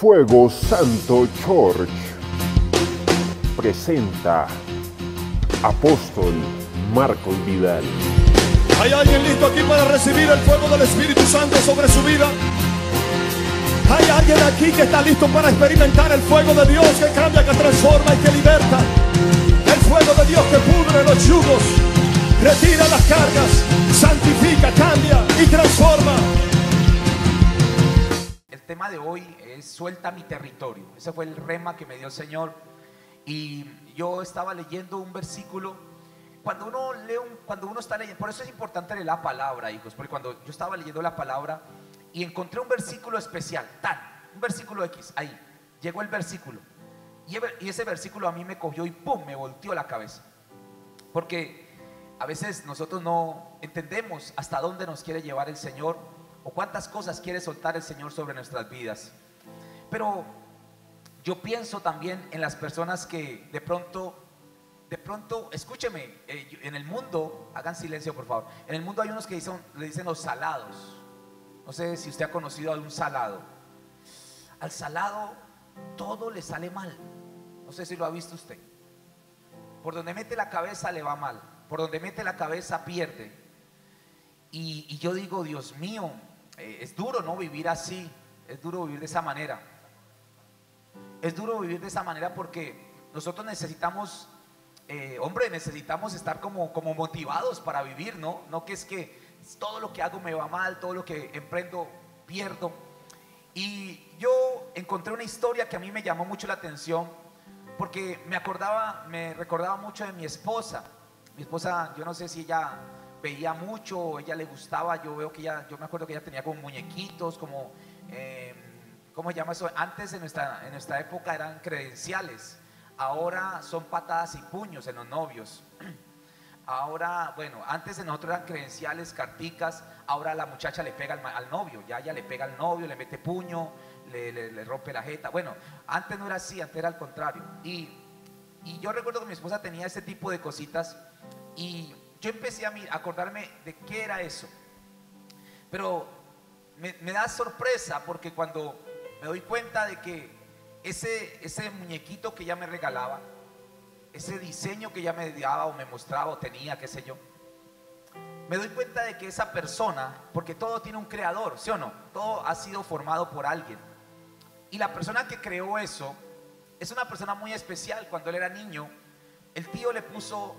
Fuego Santo Church presenta Apóstol Marcos Vidal. ¿Hay alguien listo aquí para recibir el fuego del Espíritu Santo sobre su vida? ¿Hay alguien aquí que está listo para experimentar el fuego de Dios que cambia, que transforma y que liberta? El fuego de Dios que pudre los yugos, retira las cargas, santifica, cambia y transforma. El tema de hoy es suelta mi territorio. Ese fue el rema que me dio el Señor. Y yo estaba leyendo un versículo. Cuando uno está leyendo, por eso es importante leer la palabra, hijos, porque cuando yo estaba leyendo la palabra y encontré un versículo especial, un versículo X, ahí llegó el versículo y ese versículo a mí me cogió y pum, me volteó la cabeza, porque a veces nosotros no entendemos hasta dónde nos quiere llevar el Señor o cuántas cosas quiere soltar el Señor sobre nuestras vidas. Pero yo pienso también en las personas que de pronto, escúcheme, en el mundo, hagan silencio por favor, en el mundo hay unos que le dicen los salados. No sé si usted ha conocido a un salado. Al salado todo le sale mal. No sé si lo ha visto usted. Por donde mete la cabeza le va mal, por donde mete la cabeza pierde. Y yo digo, Dios mío, es duro, ¿no? Vivir así, es duro vivir de esa manera. Es duro vivir de esa manera porque nosotros necesitamos, necesitamos estar como motivados para vivir, ¿no? No que es que todo lo que hago me va mal, todo lo que emprendo pierdo. Y yo encontré una historia que a mí me llamó mucho la atención porque me recordaba mucho de mi esposa. Mi esposa, yo no sé si ella veía mucho o ella le gustaba. Yo me acuerdo que ella tenía como muñequitos, como ¿cómo se llama eso? Antes en nuestra época eran credenciales, ahora son patadas y puños en los novios. Ahora, bueno, antes de nosotros eran credenciales, carticas, ahora la muchacha le pega al novio, ya ella le pega al novio, le mete puño, le rompe la jeta. Bueno, antes no era así, antes era al contrario. Y yo recuerdo que mi esposa tenía ese tipo de cositas y yo empecé a acordarme de qué era eso. Pero me da sorpresa porque cuando me doy cuenta de que ese muñequito que ella me regalaba, ese diseño que ella me daba o me mostraba o tenía, qué sé yo, me doy cuenta de que esa persona, porque todo tiene un creador, ¿sí o no? Todo ha sido formado por alguien. Y la persona que creó eso es una persona muy especial. Cuando él era niño, el tío le puso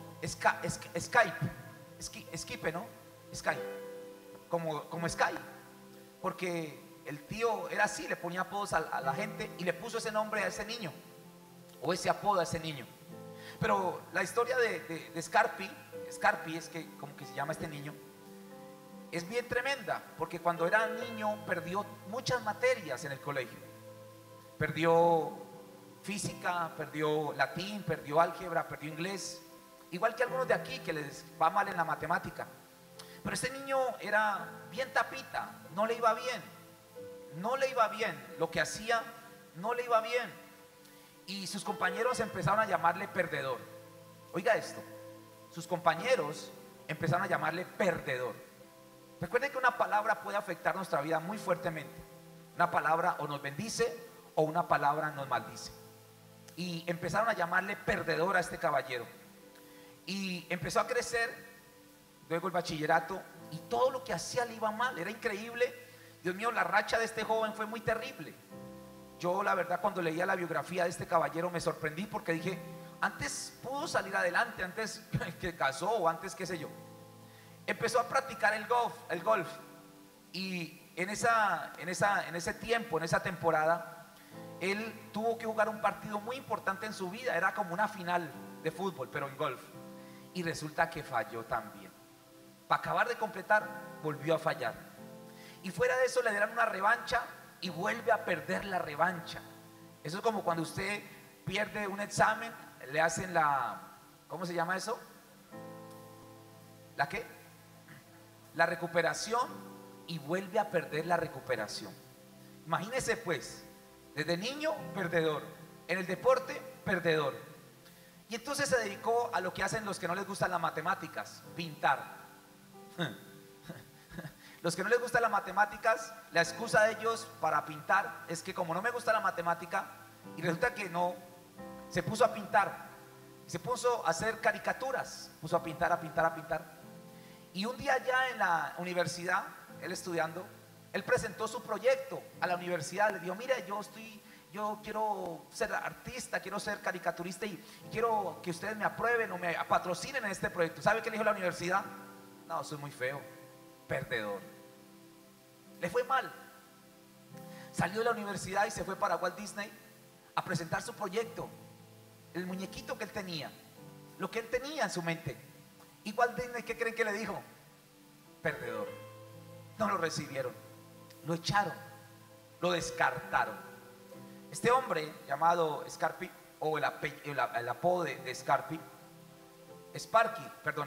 Skype, ¿no? Skype, como Skype, porque el tío era así, le ponía apodos a la gente y le puso ese nombre a ese niño, o ese apodo a ese niño. Pero la historia de Scarpi, es que como que se llama este niño, es bien tremenda, porque cuando era niño perdió muchas materias en el colegio. Perdió física, perdió latín, perdió álgebra, perdió inglés, igual que algunos de aquí que les va mal en la matemática. Pero este niño era bien tapita, no le iba bien, lo que hacía no le iba bien. Y sus compañeros empezaron a llamarle perdedor. Oiga esto, sus compañeros empezaron a llamarle perdedor. Recuerden que una palabra puede afectar nuestra vida muy fuertemente. Una palabra o nos bendice o una palabra nos maldice. Y empezaron a llamarle perdedor a este caballero. Y empezó a crecer, luego el bachillerato, y todo lo que hacía le iba mal, era increíble. Dios mío, la racha de este joven fue muy terrible. Yo la verdad cuando leía la biografía de este caballero me sorprendí porque dije, antes pudo salir adelante, antes que casó o antes qué sé yo. Empezó a practicar el golf y en ese tiempo, en esa temporada, él tuvo que jugar un partido muy importante en su vida, era como una final de fútbol, pero en golf. Y resulta que falló también. Para acabar de completar, volvió a fallar. Y fuera de eso le dieron una revancha y vuelve a perder la revancha. Eso es como cuando usted pierde un examen, le hacen ¿cómo se llama eso? ¿La qué? La recuperación, y vuelve a perder la recuperación. Imagínese pues, desde niño, perdedor, en el deporte, perdedor. Y entonces se dedicó a lo que hacen los que no les gustan las matemáticas, pintar. Los que no les gustan las matemáticas, la excusa de ellos para pintar es que como no me gusta la matemática, y resulta que no, se puso a pintar, se puso a hacer caricaturas, puso a pintar, a pintar, a pintar. Y un día ya en la universidad, él estudiando, él presentó su proyecto a la universidad, le dijo, mira, yo quiero ser artista, quiero ser caricaturista y quiero que ustedes me aprueben o me patrocinen en este proyecto. ¿Sabe qué le dijo la universidad? No, eso es muy feo, perdedor. Le fue mal. Salió de la universidad y se fue para Walt Disney a presentar su proyecto, el muñequito que él tenía, lo que él tenía en su mente. Y Walt Disney, ¿qué creen que le dijo? Perdedor. No lo recibieron, lo echaron, lo descartaron. Este hombre llamado Scarpy, o el apodo de Scarpy, Sparky,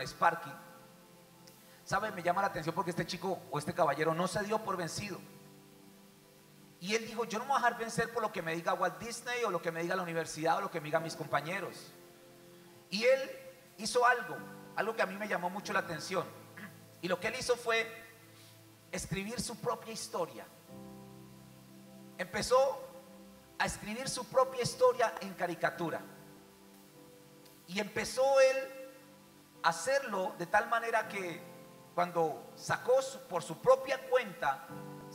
¿sabe? Me llama la atención porque este chico o este caballero no se dio por vencido. Y él dijo, yo no me voy a dejar vencer por lo que me diga Walt Disney o lo que me diga la universidad o lo que me digan mis compañeros. Y él hizo algo que a mí me llamó mucho la atención. Y lo que él hizo fue escribir su propia historia. Empezó a escribir su propia historia en caricatura. Y empezó él a hacerlo de tal manera que cuando sacó por su propia cuenta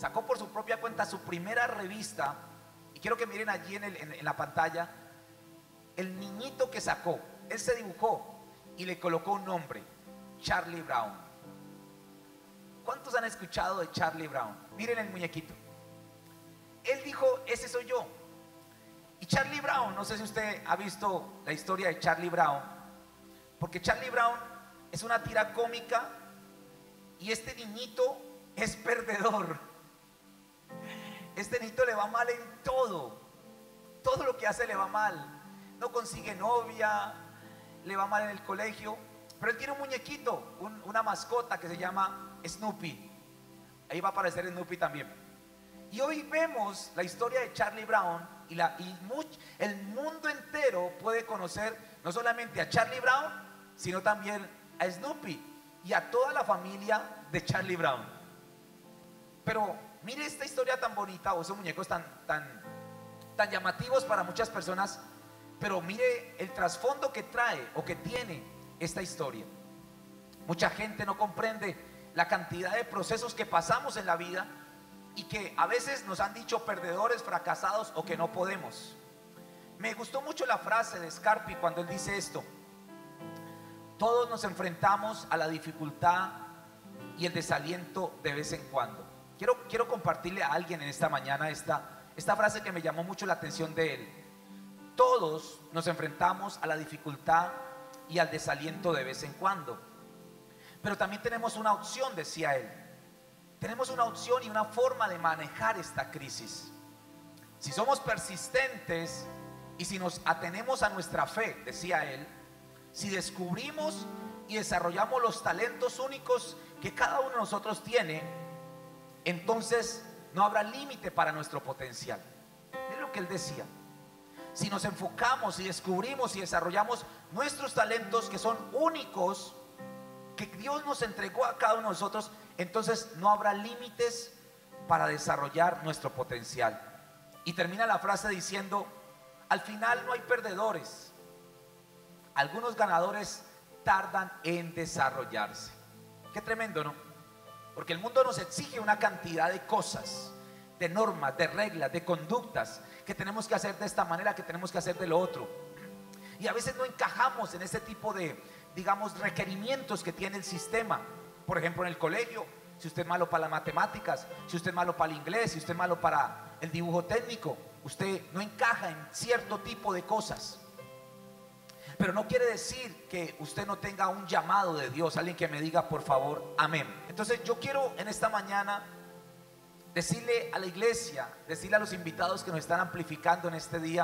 su primera revista, y quiero que miren allí en la pantalla, el niñito que sacó, él se dibujó y le colocó un nombre, Charlie Brown. ¿Cuántos han escuchado de Charlie Brown? Miren el muñequito. Él dijo, ese soy yo. Y Charlie Brown, no sé si usted ha visto la historia de Charlie Brown, porque Charlie Brown es una tira cómica y este niñito es perdedor. Este niñito le va mal en todo lo que hace le va mal. No consigue novia, le va mal en el colegio, pero él tiene un muñequito, una mascota que se llama Snoopy. Ahí va a aparecer Snoopy también. Y hoy vemos la historia de Charlie Brown y el mundo entero puede conocer no solamente a Charlie Brown, sino también a Snoopy y a toda la familia de Charlie Brown. Pero mire esta historia tan bonita, o esos muñecos tan llamativos para muchas personas, pero mire el trasfondo que trae o que tiene esta historia. Mucha gente no comprende la cantidad de procesos que pasamos en la vida y que a veces nos han dicho perdedores, fracasados o que no podemos. Me gustó mucho la frase de Scarpy cuando él dice esto: todos nos enfrentamos a la dificultad y el desaliento de vez en cuando. Quiero compartirle a alguien en esta mañana esta frase que me llamó mucho la atención de él. Todos nos enfrentamos a la dificultad y al desaliento de vez en cuando, pero también tenemos una opción, decía él. Tenemos una opción y una forma de manejar esta crisis. Si somos persistentes y si nos atenemos a nuestra fe, decía él, si descubrimos y desarrollamos los talentos únicos que cada uno de nosotros tiene, entonces no habrá límite para nuestro potencial. Miren lo que él decía: si nos enfocamos y descubrimos y desarrollamos nuestros talentos que son únicos, que Dios nos entregó a cada uno de nosotros, entonces no habrá límites para desarrollar nuestro potencial. Y termina la frase diciendo: al final no hay perdedores, algunos ganadores tardan en desarrollarse. Qué tremendo, ¿no? Porque el mundo nos exige una cantidad de cosas, de normas, de reglas, de conductas, que tenemos que hacer de esta manera, que tenemos que hacer de lo otro. Y a veces no encajamos en ese tipo de, digamos, requerimientos que tiene el sistema. Por ejemplo, en el colegio, si usted es malo para las matemáticas, si usted es malo para el inglés, si usted es malo para el dibujo técnico, usted no encaja en cierto tipo de cosas. Pero no quiere decir que usted no tenga un llamado de Dios. Alguien que me diga por favor amén. Entonces yo quiero en esta mañana decirle a la iglesia, decirle a los invitados que nos están amplificando en este día,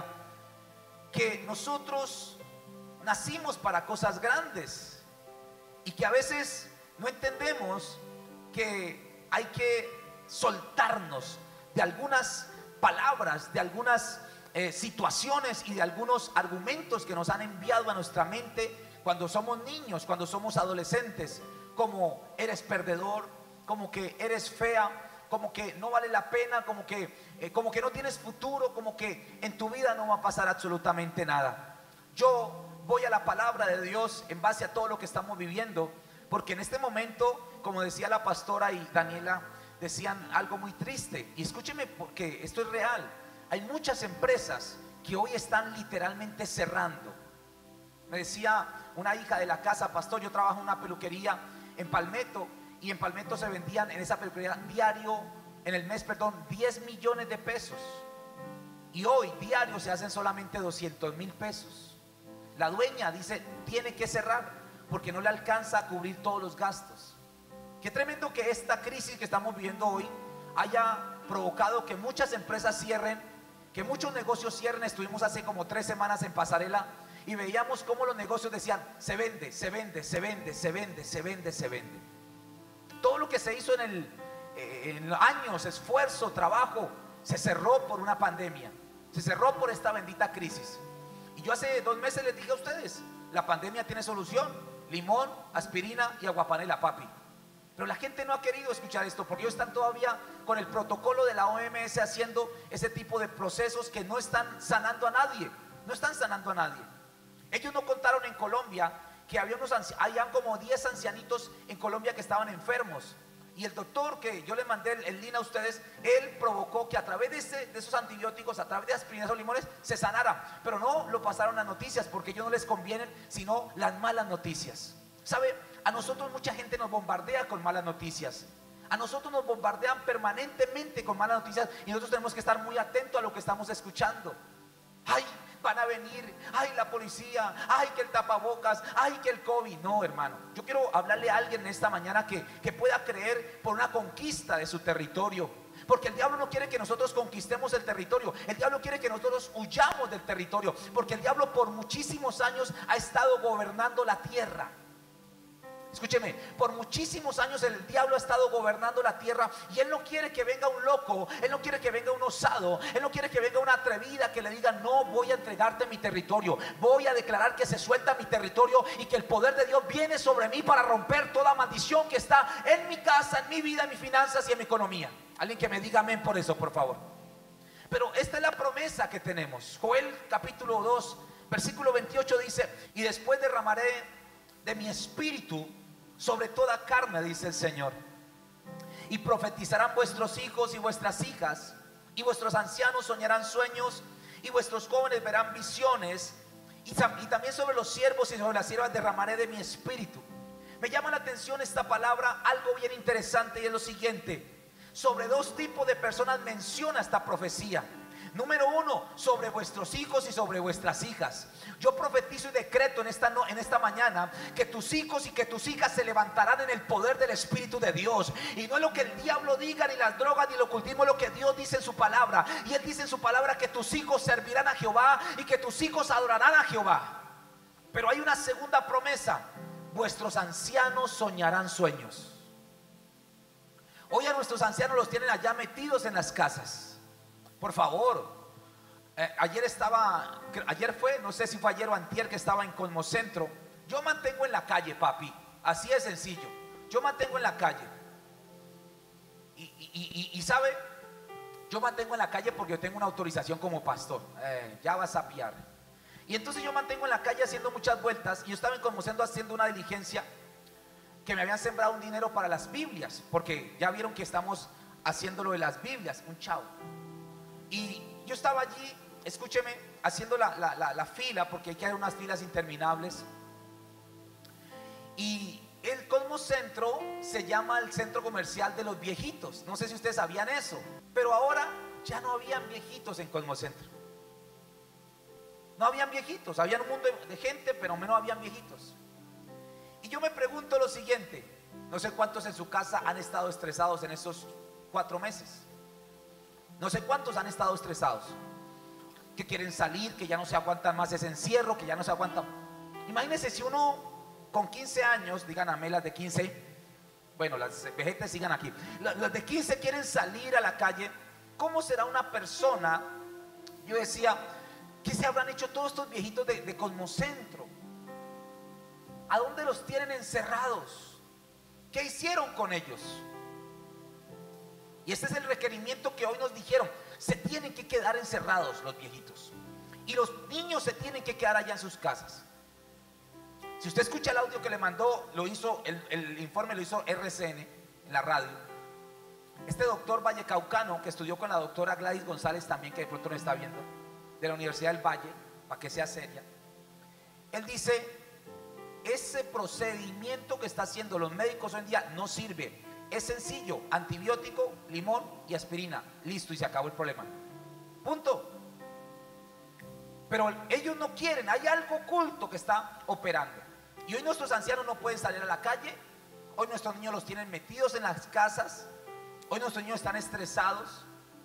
que nosotros nacimos para cosas grandes y que a veces no entendemos que hay que soltarnos de algunas palabras, de algunas situaciones y de algunos argumentos que nos han enviado a nuestra mente cuando somos niños, cuando somos adolescentes, como eres perdedor, como que eres fea, como que no vale la pena, como que no tienes futuro, como que en tu vida no va a pasar absolutamente nada. Yo voy a la palabra de Dios en base a todo lo que estamos viviendo, porque en este momento, como decía la pastora y Daniela, decían algo muy triste, y escúcheme porque esto es real. Hay muchas empresas que hoy están literalmente cerrando. Me decía una hija de la casa: pastor, yo trabajo en una peluquería en Palmetto, y en Palmetto se vendían en esa peluquería diario, en el mes, perdón, 10 millones de pesos, y hoy diario se hacen solamente 200,000 pesos. La dueña dice: tiene que cerrar porque no le alcanza a cubrir todos los gastos. Qué tremendo que esta crisis que estamos viviendo hoy haya provocado que muchas empresas cierren, que muchos negocios cierren. Estuvimos hace como 3 semanas en Pasarela y veíamos cómo los negocios decían: se vende, se vende, se vende, se vende, se vende, se vende. Todo lo que se hizo en años, esfuerzo, trabajo, se cerró por una pandemia, se cerró por esta bendita crisis. Y yo hace 2 meses les dije a ustedes: la pandemia tiene solución: limón, aspirina y aguapanela, papi. Pero la gente no ha querido escuchar esto, porque ellos están todavía con el protocolo de la OMS haciendo ese tipo de procesos que no están sanando a nadie. No están sanando a nadie. Ellos no contaron en Colombia que habían como 10 ancianitos en Colombia que estaban enfermos. Y el doctor que yo le mandé el link a ustedes, él provocó que a través de esos antibióticos, a través de aspirinas o limones, se sanaran. Pero no lo pasaron las noticias, porque ellos no les convienen sino las malas noticias. ¿Sabe? A nosotros mucha gente nos bombardea con malas noticias. A nosotros nos bombardean permanentemente con malas noticias, y nosotros tenemos que estar muy atentos a lo que estamos escuchando. Ay, van a venir, ay, la policía, ay, que el tapabocas, ay, que el COVID. No, hermano, yo quiero hablarle a alguien esta mañana que pueda creer por una conquista de su territorio, porque el diablo no quiere que nosotros conquistemos el territorio. El diablo quiere que nosotros huyamos del territorio, porque el diablo por muchísimos años ha estado gobernando la tierra. Escúcheme, por muchísimos años el diablo ha estado gobernando la tierra, y él no quiere que venga un loco, él no quiere que venga un osado, él no quiere que venga una atrevida que le diga: no voy a entregarte mi territorio, voy a declarar que se suelta mi territorio y que el poder de Dios viene sobre mí para romper toda maldición que está en mi casa, en mi vida, en mis finanzas y en mi economía. Alguien que me diga amén por eso, por favor. Pero esta es la promesa que tenemos. Joel capítulo 2 versículo 28 dice: y después derramaré de mi espíritu sobre toda carne, dice el Señor, y profetizarán vuestros hijos y vuestras hijas, y vuestros ancianos soñarán sueños, y vuestros jóvenes verán visiones, y también sobre los siervos y sobre las siervas derramaré de mi espíritu. Me llama la atención esta palabra, algo bien interesante, y es lo siguiente: sobre 2 tipos de personas menciona esta profecía. Número 1, sobre vuestros hijos y sobre vuestras hijas. Yo profetizo y decreto en esta mañana que tus hijos y que tus hijas se levantarán en el poder del Espíritu de Dios. Y no es lo que el diablo diga, ni las drogas, ni el ocultismo, es lo que Dios dice en su palabra. Y Él dice en su palabra que tus hijos servirán a Jehová y que tus hijos adorarán a Jehová. Pero hay una segunda promesa: vuestros ancianos soñarán sueños. Hoy a nuestros ancianos los tienen allá metidos en las casas. Por favor, ayer fue, no sé si fue ayer o antier, que estaba en Cosmocentro. Yo mantengo en la calle, papi, así de sencillo. Yo mantengo en la calle. Y sabe, yo mantengo en la calle porque yo tengo una autorización como pastor. Ya vas a pillar. Y entonces yo mantengo en la calle haciendo muchas vueltas. Y yo estaba en Cosmocentro haciendo una diligencia, que me habían sembrado un dinero para las Biblias, porque ya vieron que estamos haciendo lo de las Biblias, un chavo. Y yo estaba allí, escúcheme, haciendo la fila, porque hay que hacer unas filas interminables. Y el Cosmocentro se llama el centro comercial de los viejitos. No sé si ustedes sabían eso, pero ahora ya no habían viejitos en Cosmocentro. No habían viejitos, había un mundo de gente, pero no habían viejitos. Y yo me pregunto lo siguiente: no sé cuántos en su casa han estado estresados en esos 4 meses. No sé cuántos han estado estresados, que quieren salir, que ya no se aguantan más ese encierro, que ya no se aguantan. Imagínense si uno con 15 años, digan amén las de 15, bueno, las vejetes sigan aquí, las de 15 quieren salir a la calle. ¿Cómo será una persona? Yo decía, ¿qué se habrán hecho todos estos viejitos de Cosmocentro? ¿A dónde los tienen encerrados? ¿Qué hicieron con ellos? Y este es el requerimiento que hoy nos dijeron: se tienen que quedar encerrados los viejitos y los niños se tienen que quedar allá en sus casas. Si usted escucha el audio que le mandó, lo hizo, el informe lo hizo RCN en la radio. Este doctor vallecaucano que estudió con la doctora Gladys González también, que de pronto nos está viendo, de la Universidad del Valle, para que sea seria, él dice: ese procedimiento que están haciendo los médicos hoy en día no sirve. Es sencillo: antibiótico, limón y aspirina, listo, y se acabó el problema, punto. Pero ellos no quieren, hay algo oculto que está operando. Y hoy nuestros ancianos no pueden salir a la calle. Hoy nuestros niños los tienen metidos en las casas. Hoy nuestros niños están estresados.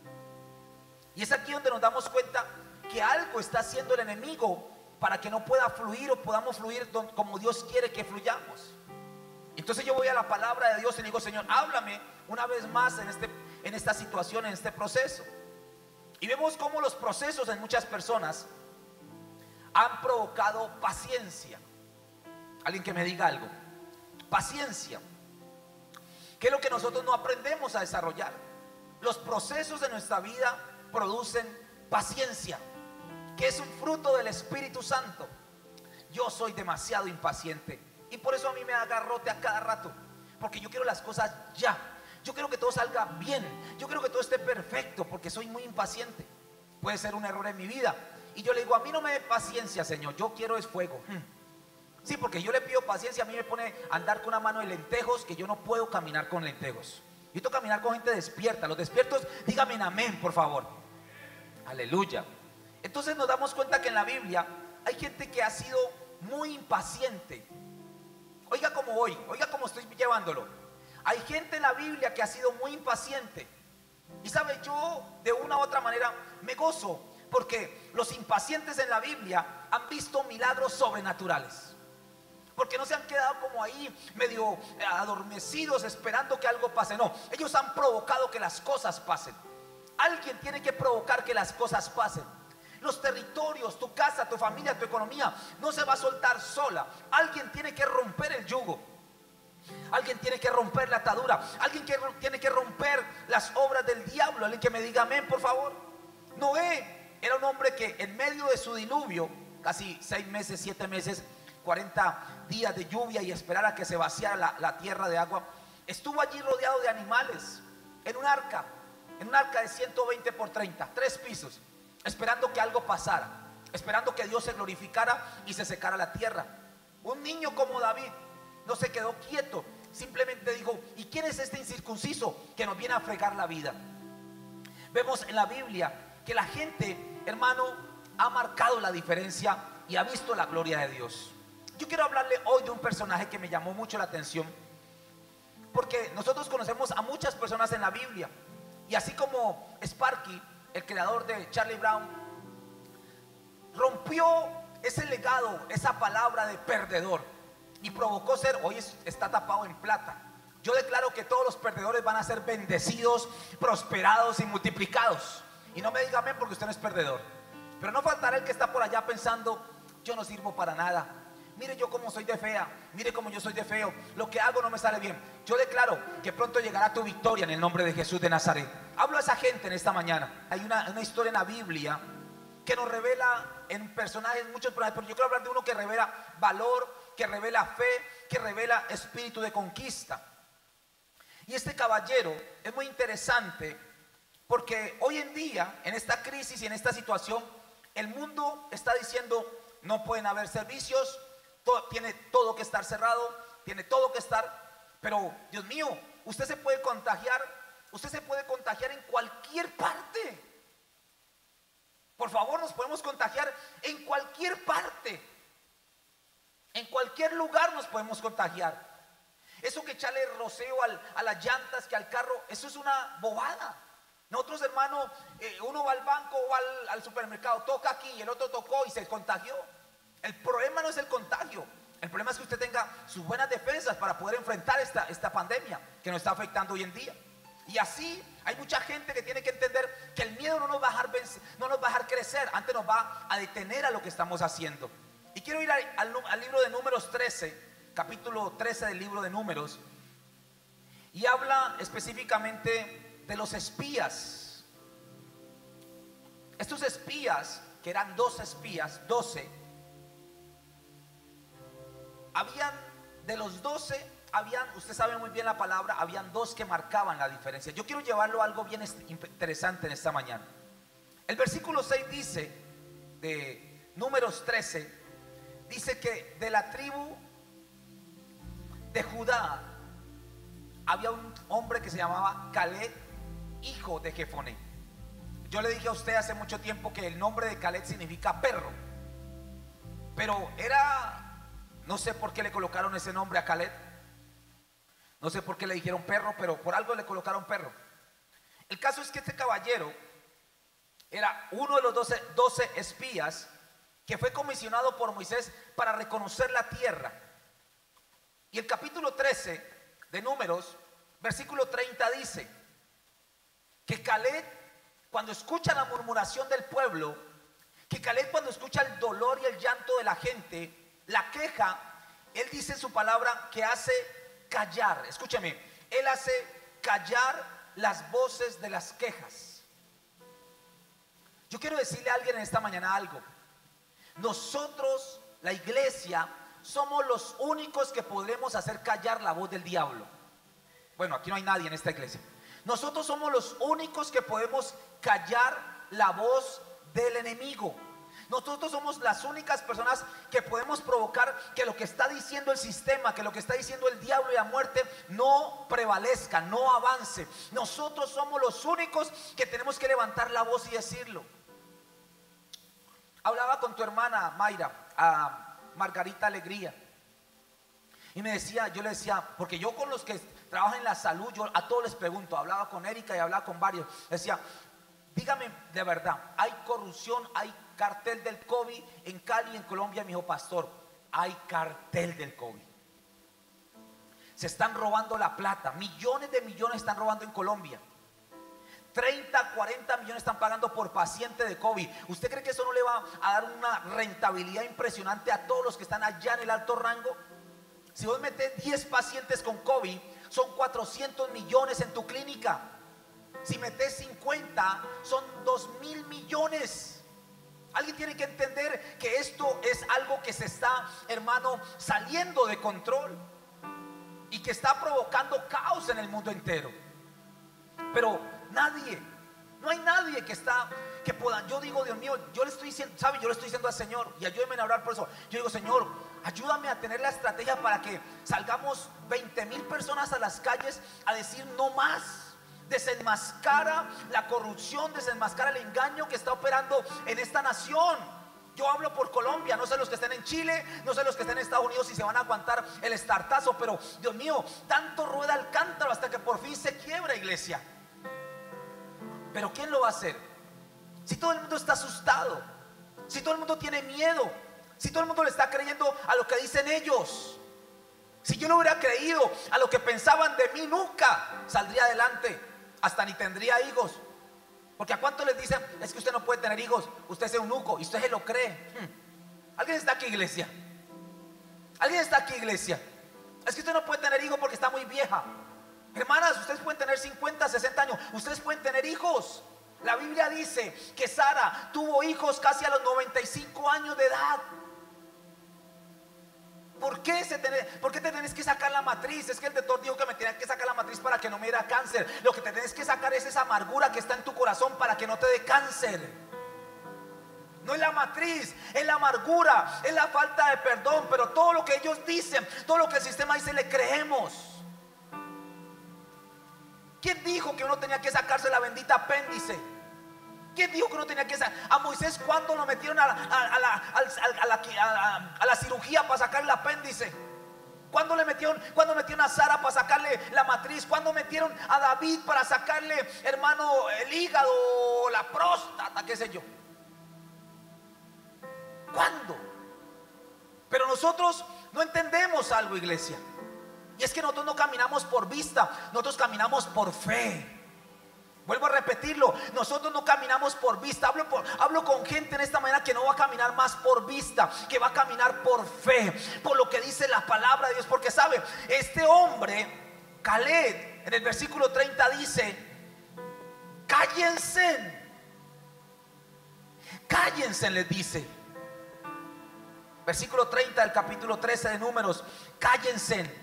Y es aquí donde nos damos cuenta que algo está haciendo el enemigo para que no pueda fluir o podamos fluir como Dios quiere que fluyamos. Entonces yo voy a la palabra de Dios y le digo: Señor, háblame una vez más en esta situación, en este proceso. Y vemos cómo los procesos en muchas personas han provocado paciencia. Alguien que me diga algo. Paciencia. ¿Qué es lo que nosotros no aprendemos a desarrollar? Los procesos de nuestra vida producen paciencia, que es un fruto del Espíritu Santo. Yo soy demasiado impaciente y por eso a mí me da garrote a cada rato, porque yo quiero las cosas ya. Yo quiero que todo salga bien, yo quiero que todo esté perfecto, porque soy muy impaciente. Puede ser un error en mi vida y yo le digo: a mí no me dé paciencia, Señor, yo quiero es fuego. Sí, porque yo le pido paciencia, a mí me pone a andar con una mano de lentejos, que yo no puedo caminar con lentejos. Yo tengo que caminar con gente despierta. Los despiertos, díganme amén, por favor. Aleluya. Entonces nos damos cuenta que en la Biblia hay gente que ha sido muy impaciente. Oiga como hoy, oiga como estoy llevándolo. Hay gente en la Biblia que ha sido muy impaciente. Y sabe, yo de una u otra manera me gozo, porque los impacientes en la Biblia han visto milagros sobrenaturales. Porque no se han quedado como ahí medio adormecidos esperando que algo pase. No, ellos han provocado que las cosas pasen. Alguien tiene que provocar que las cosas pasen. Los territorios, tu casa, tu familia, tu economía no se va a soltar sola. Alguien tiene que romper el yugo. Alguien tiene que romper la atadura. Alguien tiene que romper las obras del diablo. Alguien que me diga amén, por favor. Noé era un hombre que en medio de su diluvio, casi 6 meses, 7 meses, 40 días de lluvia y esperar a que se vaciara la tierra de agua, estuvo allí rodeado de animales, en un arca de 120 por 30, 3 pisos, esperando que algo pasara, esperando que Dios se glorificara y se secara la tierra. Un niño como David no se quedó quieto, simplemente dijo: ¿y quién es este incircunciso que nos viene a fregar la vida? Vemos en la Biblia que la gente, hermano, ha marcado la diferencia y ha visto la gloria de Dios. Yo quiero hablarle hoy de un personaje que me llamó mucho la atención, porque nosotros conocemos a muchas personas en la Biblia, y así como Sparky, el creador de Charlie Brown, rompió ese legado, esa palabra de perdedor, y provocó ser, hoy está tapado en plata. Yo declaro que todos los perdedores van a ser bendecidos, prosperados y multiplicados. Y no me diga amén, porque usted no es perdedor. Pero no faltará el que está por allá pensando: yo no sirvo para nada. Mire yo cómo soy de fea, mire cómo yo soy de feo, lo que hago no me sale bien. Yo declaro que pronto llegará tu victoria en el nombre de Jesús de Nazaret. Hablo a esa gente en esta mañana. Hay una historia en la Biblia que nos revela en personajes, muchos personajes, pero yo quiero hablar de uno que revela valor, que revela fe, que revela espíritu de conquista. Y este caballero es muy interesante, porque hoy en día, en esta crisis y en esta situación, el mundo está diciendo: no pueden haber servicios, tiene todo que estar cerrado, tiene todo que estar. Pero Dios mío, usted se puede contagiar en cualquier parte. Por favor, nos podemos contagiar en cualquier parte. En cualquier lugar nos podemos contagiar. Eso que echarle roceo a las llantas, que al carro, eso es una bobada. Nosotros, hermano, uno va al banco o al supermercado, toca aquí, y el otro tocó y se contagió. El problema no es el contagio. El problema es que usted tenga sus buenas defensas para poder enfrentar esta pandemia que nos está afectando hoy en día. Y así hay mucha gente que tiene que entender que el miedo no nos va a dejar crecer, antes nos va a detener a lo que estamos haciendo. Y quiero ir al libro de Números 13, capítulo 13 del libro de Números, y habla específicamente de los espías. Estos espías, que eran 12 espías, 12, habían, de los 12, habían, usted sabe muy bien la palabra, habían 2 que marcaban la diferencia. Yo quiero llevarlo a algo bien interesante en esta mañana. El versículo 6 dice, de Números 13, dice que de la tribu de Judá había un hombre que se llamaba Caleb, hijo de Jefoné. Yo le dije a usted hace mucho tiempo que el nombre de Caleb significa perro, pero era, no sé por qué le colocaron ese nombre a Caleb, no sé por qué le dijeron perro, pero por algo le colocaron perro. El caso es que este caballero era uno de los 12 espías que fue comisionado por Moisés para reconocer la tierra. Y el capítulo 13 de Números, versículo 30 dice que Caleb, cuando escucha la murmuración del pueblo, que Caleb cuando escucha el dolor y el llanto de la gente, la queja, él dice en su palabra que hace callar, escúcheme, él hace callar las voces de las quejas. Yo quiero decirle a alguien en esta mañana algo. Nosotros, la iglesia, somos los únicos que podremos hacer callar la voz del diablo. Bueno, aquí no hay nadie en esta iglesia. Nosotros somos los únicos que podemos callar la voz del enemigo. Nosotros somos las únicas personas que podemos provocar que lo que está diciendo el sistema, que lo que está diciendo el diablo y la muerte no prevalezca, no avance. Nosotros somos los únicos que tenemos que levantar la voz y decirlo. Hablaba con tu hermana Mayra, a Margarita Alegría, y me decía, yo le decía, porque yo con los que trabajan en la salud, yo a todos les pregunto, hablaba con Erika y hablaba con varios, decía, dígame de verdad, ¿hay corrupción, hay cartel del COVID en Cali, en Colombia? Me dijo, pastor, hay cartel del COVID. Se están robando la plata, millones de millones están robando en Colombia. 30, 40 millones están pagando por paciente de COVID. ¿Usted cree que eso no le va a dar una rentabilidad impresionante a todos los que están allá en el alto rango? Si vos metes 10 pacientes con COVID, son 400 millones en tu clínica. Si metes 50, son 2.000 millones. Alguien tiene que entender que esto es algo que se está, hermano, saliendo de control y que está provocando caos en el mundo entero. Pero nadie, no hay nadie que pueda. Yo digo, Dios mío, yo le estoy diciendo, ¿sabe? Yo le estoy diciendo al Señor, y ayúdeme a orar por eso. Yo digo, Señor, ayúdame a tener la estrategia para que salgamos 20,000 personas a las calles a decir no más. Desenmascara la corrupción, desenmascara el engaño que está operando en esta nación. Yo hablo por Colombia, no sé los que estén en Chile, no sé los que estén en Estados Unidos si se van a aguantar el estartazo, pero Dios mío, tanto rueda el cántaro hasta que por fin se quiebra, iglesia. Pero ¿quién lo va a hacer? Si todo el mundo está asustado, si todo el mundo tiene miedo, si todo el mundo le está creyendo a lo que dicen ellos. Si yo no hubiera creído a lo que pensaban de mí, nunca saldría adelante, hasta ni tendría hijos. Porque a cuánto les dicen, es que usted no puede tener hijos, usted es eunuco, y usted se lo cree. ¿Alguien está aquí, iglesia? ¿Alguien está aquí, iglesia? Es que usted no puede tener hijos porque está muy vieja. Hermanas, ustedes pueden tener 50, 60 años, ustedes pueden tener hijos. La Biblia dice que Sara tuvo hijos casi a los 95 años de edad. ¿Por qué te tenés que sacar la matriz? Es que el doctor dijo que me tenía que sacar la matriz para que no me diera cáncer. Lo que te tenés que sacar es esa amargura que está en tu corazón para que no te dé cáncer. No es la matriz, es la amargura, es la falta de perdón. Pero todo lo que ellos dicen, todo lo que el sistema dice, le creemos. ¿Quién dijo que uno tenía que sacarse la bendita apéndice? ¿Quién dijo que uno tenía que sacar? A Moisés, ¿cuándo lo metieron a la cirugía para sacar el apéndice? ¿Cuándo metieron a Sara para sacarle la matriz? ¿Cuándo metieron a David para sacarle, hermano, el hígado, la próstata, qué sé yo? ¿Cuándo? Pero nosotros no entendemos algo, iglesia. Y es que nosotros no caminamos por vista, nosotros caminamos por fe. Vuelvo a repetirlo, nosotros no caminamos por vista. Hablo con gente en esta mañana que no va a caminar más por vista, que va a caminar por fe, por lo que dice la palabra de Dios. Porque sabe, este hombre, Caleb, en el versículo 30 dice cállense. Cállense, les dice. Versículo 30 del capítulo 13 de Números. Cállense.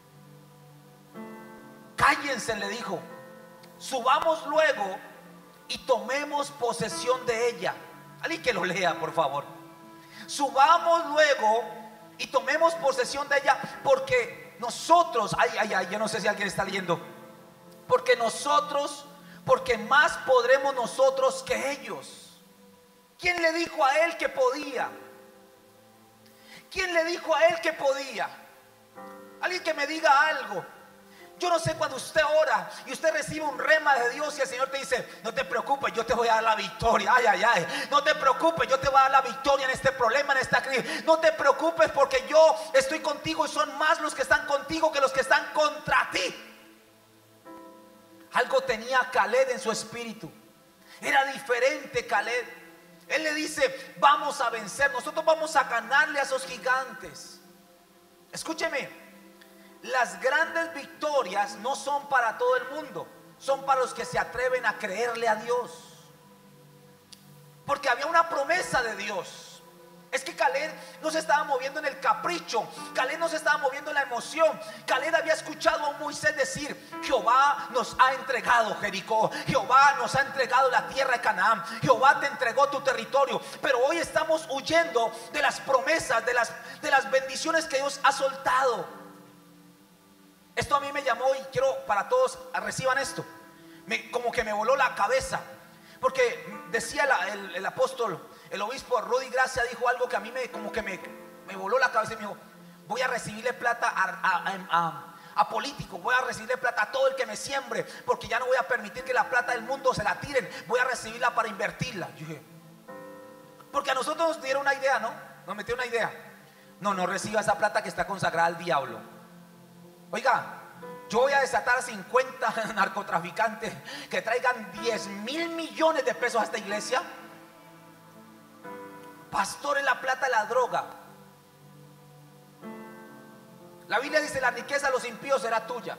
Cállense, le dijo. Subamos luego y tomemos posesión de ella. Alguien que lo lea, por favor. Subamos luego y tomemos posesión de ella, porque nosotros, yo no sé si alguien está leyendo, porque más podremos nosotros que ellos. ¿Quién le dijo a él que podía? ¿Quién le dijo a él que podía? Alguien que me diga algo. Yo no sé, cuando usted ora y usted recibe un rema de Dios y el Señor te dice: no te preocupes, yo te voy a dar la victoria. No te preocupes, yo te voy a dar la victoria en este problema, en esta crisis. No te preocupes, porque yo estoy contigo y son más los que están contigo que los que están contra ti. Algo tenía Caleb en su espíritu. Era diferente Caleb. Él le dice: vamos a vencer, nosotros vamos a ganarle a esos gigantes. Escúcheme. Las grandes victorias no son para todo el mundo, son para los que se atreven a creerle a Dios. Porque había una promesa de Dios. Es que Caleb no se estaba moviendo en el capricho, Caleb no se estaba moviendo en la emoción. Caleb había escuchado a Moisés decir: Jehová nos ha entregado Jericó, Jehová nos ha entregado la tierra de Canaán, Jehová te entregó tu territorio. Pero hoy estamos huyendo de las promesas, de las bendiciones que Dios ha soltado. Esto a mí me llamó, y quiero para todos reciban esto. Como que me voló la cabeza, porque decía el apóstol, el obispo Rudy Gracia, dijo algo que a mí me voló la cabeza. Y me dijo: voy a recibirle plata a políticos, voy a recibirle plata a todo el que me siembre, porque ya no voy a permitir que la plata del mundo se la tiren, voy a recibirla para invertirla. Yo dije, porque a nosotros nos dieron una idea, ¿no? Nos metió una idea. No reciba esa plata que está consagrada al diablo. Oiga, yo voy a desatar a 50 narcotraficantes que traigan 10,000 millones de pesos a esta iglesia. Pastor, en la plata de la droga. La Biblia dice: la riqueza de los impíos será tuya.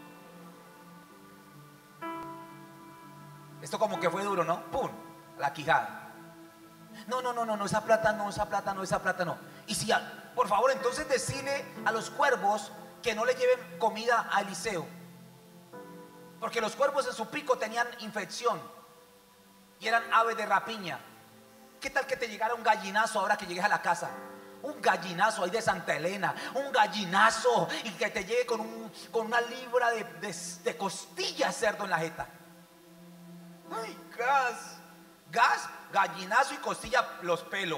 Esto como que fue duro, ¿no? ¡Pum! La quijada. No, esa plata no. Y si, por favor, entonces decile a los cuervos que no le lleven comida a Eliseo, porque los cuervos en su pico tenían infección y eran aves de rapiña. ¿Qué tal que te llegara un gallinazo ahora que llegues a la casa? Un gallinazo ahí de Santa Elena, un gallinazo, y que te llegue con una libra de costillas cerdo en la jeta. Ay, gas, gallinazo y costilla los pelos.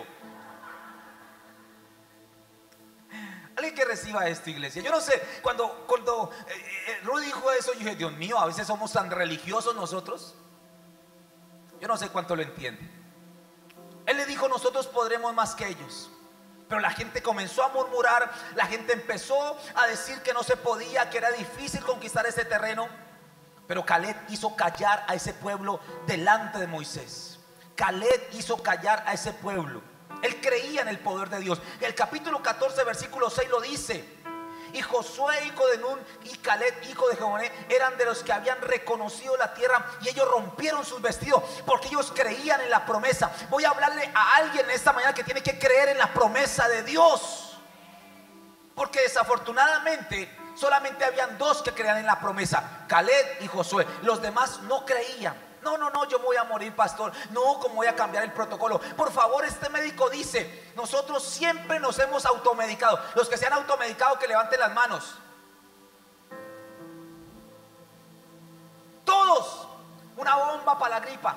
Alguien que reciba esto, iglesia. Yo no sé, cuando Rudy dijo eso, yo dije: Dios mío, a veces somos tan religiosos nosotros. Yo no sé cuánto lo entiende. Él le dijo: nosotros podremos más que ellos. Pero la gente comenzó a murmurar, la gente empezó a decir que no se podía, que era difícil conquistar ese terreno. Pero Caleb hizo callar a ese pueblo delante de Moisés. Caleb hizo callar a ese pueblo. Él creía en el poder de Dios. El capítulo 14 versículo 6 lo dice: y Josué hijo de Nun y Caleb hijo de Jefoné eran de los que habían reconocido la tierra, y ellos rompieron sus vestidos porque ellos creían en la promesa. Voy a hablarle a alguien esta mañana que tiene que creer en la promesa de Dios, porque desafortunadamente solamente habían dos que creían en la promesa: Caleb y Josué. Los demás no creían. No, yo me voy a morir, pastor. No, ¿cómo voy a cambiar el protocolo? Por favor, este médico dice: nosotros siempre nos hemos automedicado. Los que se han automedicado, que levanten las manos. Todos. Una bomba para la gripa.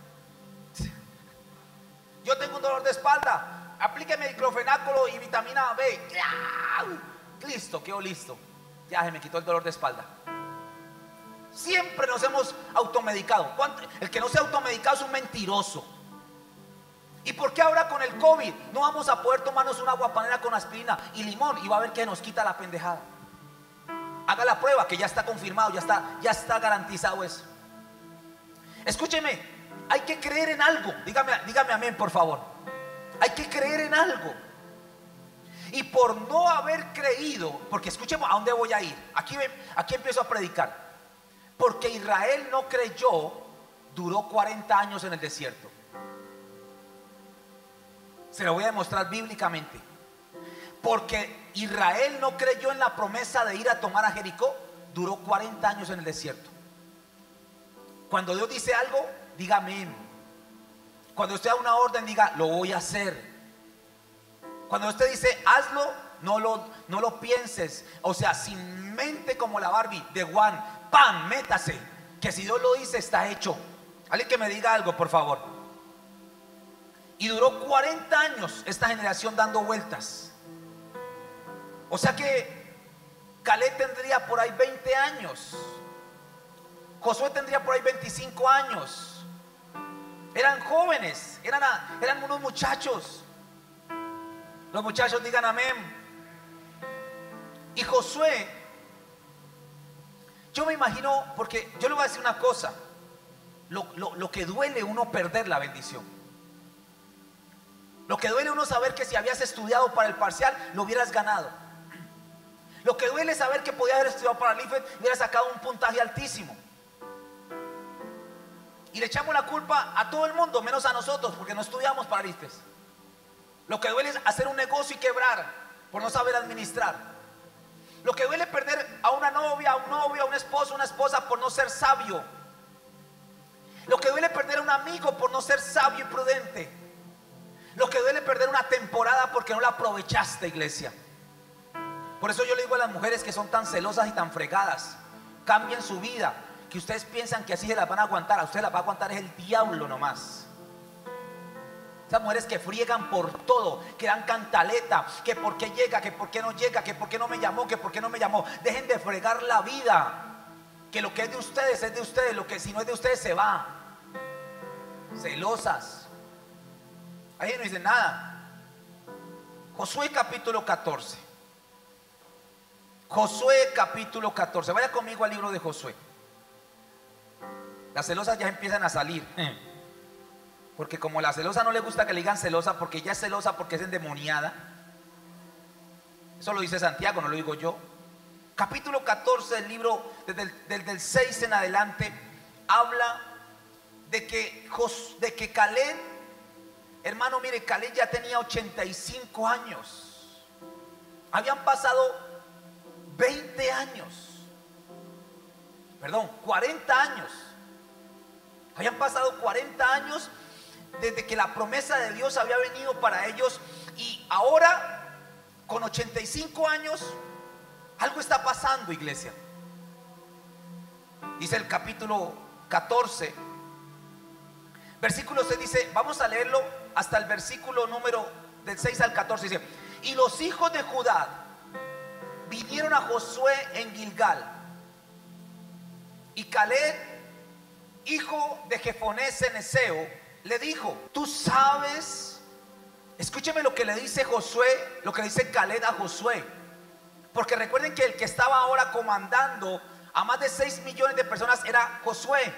Yo tengo un dolor de espalda, aplíqueme diclofenaco y vitamina B. Listo, quedó listo. Ya se me quitó el dolor de espalda. Siempre nos hemos automedicado. El que no se ha automedicado es un mentiroso. ¿Y por qué ahora con el COVID no vamos a poder tomarnos una aguapanela con aspirina y limón y va a ver que nos quita la pendejada? Haga la prueba, que ya está confirmado, ya está garantizado eso. Escúcheme, hay que creer en algo. Dígame amén, por favor. Hay que creer en algo. Y por no haber creído, porque escúcheme a dónde voy a ir. Aquí empiezo a predicar. Porque Israel no creyó duró 40 años en el desierto. Se lo voy a demostrar bíblicamente. Porque Israel no creyó en la promesa de ir a tomar a Jericó, duró 40 años en el desierto. Cuando Dios dice algo, diga amén. Cuando usted da una orden, diga lo voy a hacer. Cuando usted dice hazlo, no lo pienses. O sea, sin mente como la Barbie de Juan, ¡pam! Métase. Que si Dios lo dice, está hecho. Alguien que me diga algo, por favor. Y duró 40 años esta generación dando vueltas. O sea que Caleb tendría por ahí 20 años. Josué tendría por ahí 25 años. Eran jóvenes, eran unos muchachos. Los muchachos digan amén. Y Josué, yo me imagino, porque yo le voy a decir una cosa, lo que duele uno perder la bendición. Lo que duele uno saber que si habías estudiado para el parcial, lo hubieras ganado. Lo que duele es saber que podías haber estudiado para el IFET y hubieras sacado un puntaje altísimo. Y le echamos la culpa a todo el mundo, menos a nosotros, porque no estudiamos para el IFET. Lo que duele es hacer un negocio y quebrar por no saber administrar. Lo que duele es perder a una novia, a un novio, a un esposo, a una esposa por no ser sabio. Lo que duele es perder a un amigo por no ser sabio y prudente. Lo que duele es perder una temporada porque no la aprovechaste, iglesia. Por eso yo le digo a las mujeres que son tan celosas y tan fregadas, cambien su vida. Que ustedes piensan que así se las van a aguantar, a ustedes las va a aguantar es el diablo nomás. Esas mujeres que friegan por todo, que dan cantaleta, que por qué llega, que por qué no llega, que por qué no me llamó, que por qué no me llamó. Dejen de fregar la vida. Que lo que es de ustedes, lo que si no es de ustedes se va. Celosas. Ahí no dicen nada. Josué capítulo 14. Josué capítulo 14. Vaya conmigo al libro de Josué. Las celosas ya empiezan a salir. Porque como la celosa no le gusta que le digan celosa, porque ella es celosa porque es endemoniada. Eso lo dice Santiago, no lo digo yo. Capítulo 14 del libro, desde el 6 en adelante, habla de que Caleb, hermano, mire, Caleb ya tenía 85 años. Habían pasado 20 años. Perdón, 40 años. Habían pasado 40 años desde que la promesa de Dios había venido para ellos. Y ahora, con 85 años, algo está pasando, iglesia. Dice el capítulo 14, versículo 6, dice, vamos a leerlo hasta el versículo número del 6 al 14. Dice, y los hijos de Judá vinieron a Josué en Gilgal, y Caleb, hijo de Jefoné ceneseo, le dijo, tú sabes, escúcheme lo que le dice Josué, lo que dice Caleb a Josué, porque recuerden que el que estaba ahora comandando a más de 6 millones de personas era Josué.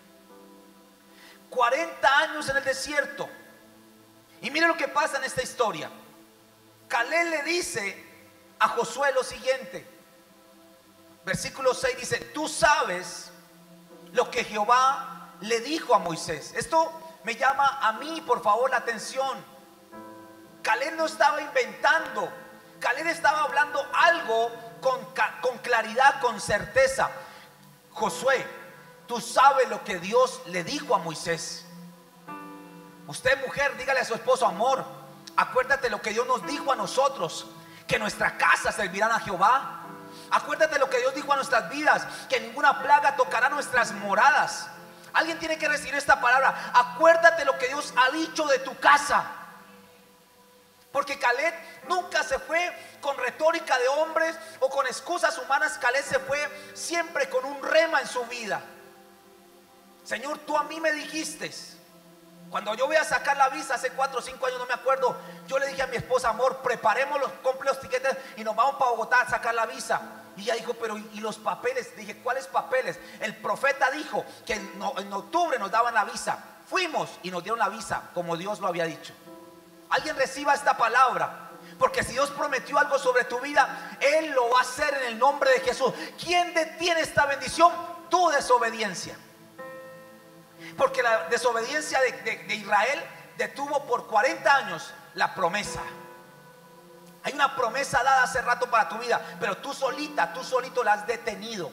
40 años en el desierto. Y mire lo que pasa en esta historia. Caleb le dice a Josué lo siguiente, versículo 6 dice, tú sabes lo que Jehová le dijo a Moisés. Esto me llama a mí, por favor, la atención. Caleb no estaba inventando. Caleb estaba hablando algo con claridad, con certeza. Josué, tú sabes lo que Dios le dijo a Moisés. Usted, mujer, dígale a su esposo, amor, acuérdate lo que Dios nos dijo a nosotros, que nuestra casa servirán a Jehová. Acuérdate lo que Dios dijo a nuestras vidas, que ninguna plaga tocará nuestras moradas. Alguien tiene que recibir esta palabra. Acuérdate lo que Dios ha dicho de tu casa. Porque Caleb nunca se fue con retórica de hombres o con excusas humanas. Caleb se fue siempre con un rema en su vida. Señor, tú a mí me dijiste, cuando yo voy a sacar la visa hace 4 o 5 años, no me acuerdo, yo le dije a mi esposa, amor, preparémoslos, compre los tiquetes y nos vamos para Bogotá a sacar la visa. Y ella dijo, pero ¿y los papeles? Dije, ¿cuáles papeles? El profeta dijo que en octubre nos daban la visa. Fuimos y nos dieron la visa como Dios lo había dicho. Alguien reciba esta palabra, porque si Dios prometió algo sobre tu vida, Él lo va a hacer en el nombre de Jesús. ¿Quién detiene esta bendición? Tu desobediencia. Porque la desobediencia de Israel detuvo por 40 años la promesa. Hay una promesa dada hace rato para tu vida, pero tú solito la has detenido.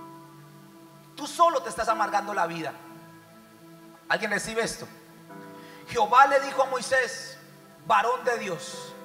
Tú solo te estás amargando la vida. ¿Alguien recibe esto? Jehová le dijo a Moisés, varón de Dios,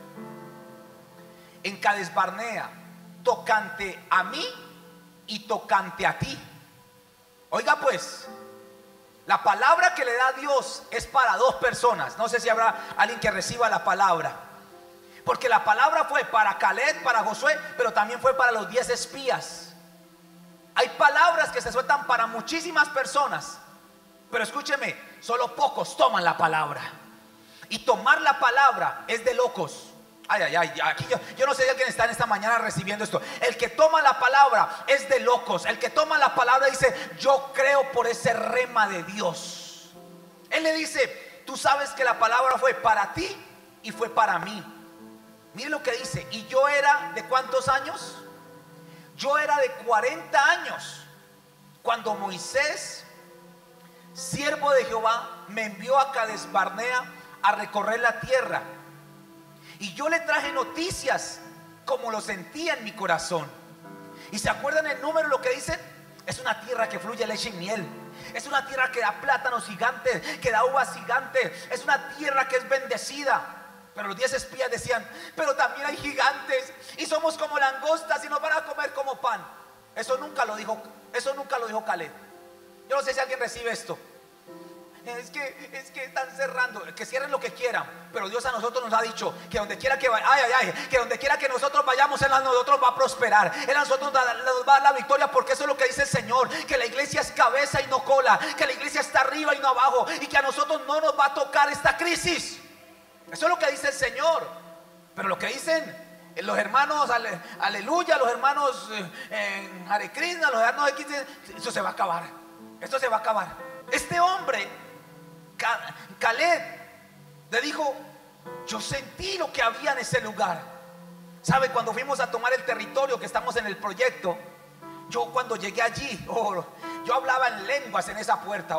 en Cades Barnea, tocante a mí y tocante a ti. Oiga pues, la palabra que le da Dios es para dos personas. No sé si habrá alguien que reciba la palabra, porque la palabra fue para Caleb, para Josué, pero también fue para los 10 espías. Hay palabras que se sueltan para muchísimas personas, pero escúcheme, solo pocos toman la palabra. Y tomar la palabra es de locos. Ay, aquí yo no sé si alguien está en esta mañana recibiendo esto. El que toma la palabra es de locos. El que toma la palabra dice, yo creo por ese rema de Dios. Él le dice, tú sabes que la palabra fue para ti y fue para mí. Miren lo que dice. Y yo era de ¿cuántos años? Yo era de 40 años cuando Moisés, siervo de Jehová, me envió a Cades Barnea a recorrer la tierra. Y yo le traje noticias como lo sentía en mi corazón. ¿Y se acuerdan el número, lo que dicen? Es una tierra que fluye leche y miel. Es una tierra que da plátanos gigantes, que da uvas gigantes. Es una tierra que es bendecida. Pero los 10 espías decían, pero también hay gigantes y somos como langostas y nos van a comer como pan. Eso nunca lo dijo Caleb. Yo no sé si alguien recibe esto. Es que están cerrando, que cierren lo que quieran, pero Dios a nosotros nos ha dicho que donde quiera que que donde quiera que nosotros vayamos, Él a nosotros va a prosperar. Él a nosotros nos va a dar la victoria, porque eso es lo que dice el Señor, que la iglesia es cabeza y no cola, que la iglesia está arriba y no abajo, y que a nosotros no nos va a tocar esta crisis. Eso es lo que dice el Señor. Pero lo que dicen los hermanos, aleluya, los hermanos Hare Krishna, los hermanos X, eso se va a acabar. Esto se va a acabar. Este hombre Caleb le dijo, yo sentí lo que había en ese lugar. ¿Sabe? Cuando fuimos a tomar el territorio, que estamos en el proyecto, yo cuando llegué allí, yo hablaba en lenguas en esa puerta.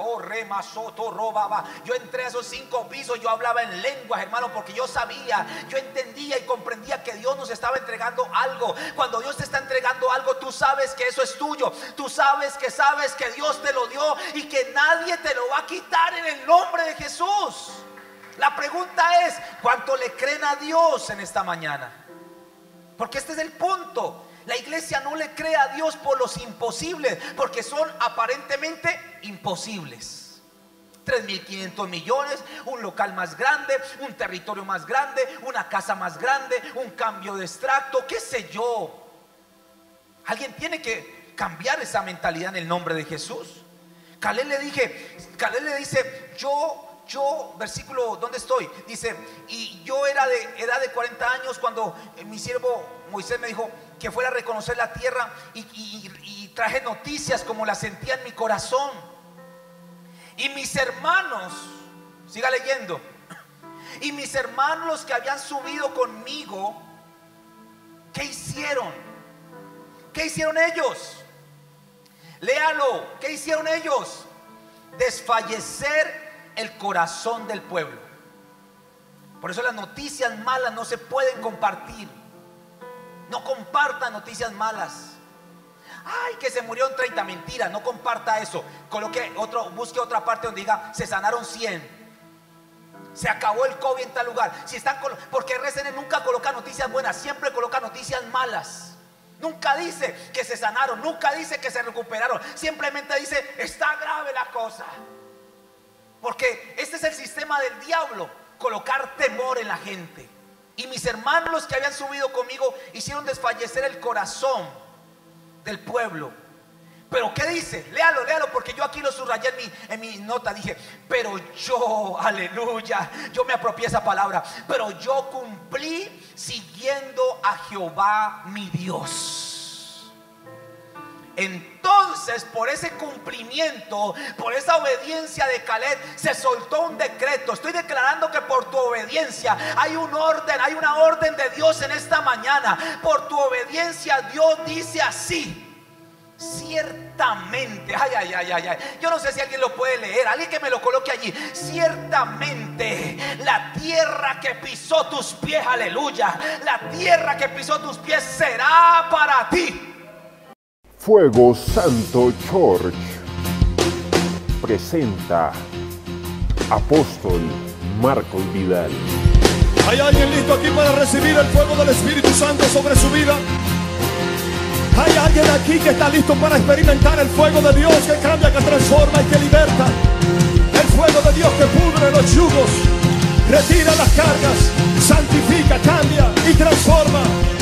Yo entré a esos 5 pisos, yo hablaba en lenguas, hermano, porque yo sabía, yo entendía y comprendía que Dios nos estaba entregando algo. Cuando Dios te está entregando algo, tú sabes que eso es tuyo. Tú sabes que Dios te lo dio y que nadie te lo va a quitar en el nombre de Jesús. La pregunta es, ¿cuánto le creen a Dios en esta mañana? Porque este es el punto. La iglesia no le cree a Dios por los imposibles, porque son aparentemente imposibles. 3.500 millones, un local más grande, un territorio más grande, una casa más grande, un cambio de extracto, qué sé yo. Alguien tiene que cambiar esa mentalidad en el nombre de Jesús. Caleb le dice, yo, versículo, ¿dónde estoy? Dice, y yo era de edad de 40 años cuando mi siervo Moisés me dijo que fuera a reconocer la tierra, y traje noticias como las sentía en mi corazón. Y mis hermanos, siga leyendo, y mis hermanos, los que habían subido conmigo, ¿qué hicieron? ¿Qué hicieron ellos? Léalo, ¿qué hicieron ellos? Desfallecer el corazón del pueblo. Por eso las noticias malas no se pueden compartir. No comparta noticias malas. Ay, que se murieron 30, mentira, no comparta eso. Busque otra parte donde diga, se sanaron 100. Se acabó el COVID en tal lugar. Porque RCN nunca coloca noticias buenas, siempre coloca noticias malas. Nunca dice que se sanaron, nunca dice que se recuperaron. Simplemente dice, está grave la cosa. Porque este es el sistema del diablo, colocar temor en la gente. Y mis hermanos, los que habían subido conmigo, hicieron desfallecer el corazón del pueblo. Pero ¿qué dice? Léalo, porque yo aquí lo subrayé en mi nota. Dije, pero yo, aleluya, yo me apropié esa palabra. Pero yo cumplí siguiendo a Jehová mi Dios. Entonces, por ese cumplimiento, por esa obediencia de Caleb, se soltó un decreto. Estoy declarando que por tu obediencia hay un orden, hay una orden de Dios en esta mañana. Por tu obediencia Dios dice así: ciertamente, yo no sé si alguien lo puede leer, alguien que me lo coloque allí. Ciertamente la tierra que pisó tus pies, aleluya, la tierra que pisó tus pies será para ti. Fuego Santo Church presenta Apóstol Marcos Vidal. ¿Hay alguien listo aquí para recibir el fuego del Espíritu Santo sobre su vida? ¿Hay alguien aquí que está listo para experimentar el fuego de Dios que cambia, que transforma y que liberta? El fuego de Dios que pudre los yugos, retira las cargas, santifica, cambia y transforma.